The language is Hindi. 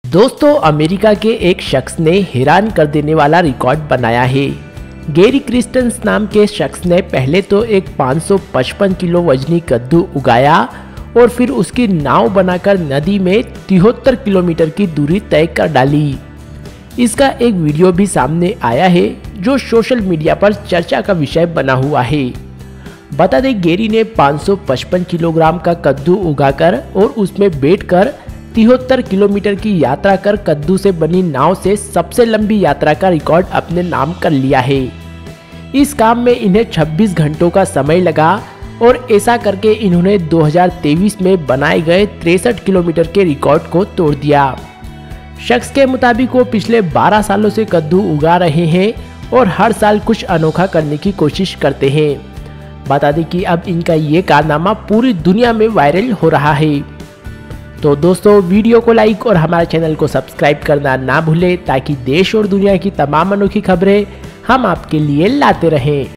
दोस्तों, अमेरिका के एक शख्स ने हैरान कर देने वाला रिकॉर्ड बनाया है। गैरी क्रिस्टन्स नाम के शख्स ने पहले तो एक 555 किलो वजनी कद्दू उगाया और फिर उसकी नाव बनाकर नदी में 73 किलोमीटर की दूरी तय कर डाली। इसका एक वीडियो भी सामने आया है जो सोशल मीडिया पर चर्चा का विषय बना हुआ है। बता दें, गैरी ने 555 किलोग्राम का कद्दू उगाकर और उसमें बैठकर 73 किलोमीटर की यात्रा कर कद्दू से बनी नाव से सबसे लंबी यात्रा का रिकॉर्ड अपने नाम कर लिया है। इस काम में इन्हें 26 घंटों का समय लगा और ऐसा करके इन्होंने 2023 में बनाए गए 63 किलोमीटर के रिकॉर्ड को तोड़ दिया। शख्स के मुताबिक वो पिछले 12 सालों से कद्दू उगा रहे हैं और हर साल कुछ अनोखा करने की कोशिश करते हैं। बता दें कि अब इनका ये कारनामा पूरी दुनिया में वायरल हो रहा है। तो दोस्तों, वीडियो को लाइक और हमारे चैनल को सब्सक्राइब करना ना भूलें ताकि देश और दुनिया की तमाम अनोखी खबरें हम आपके लिए लाते रहें।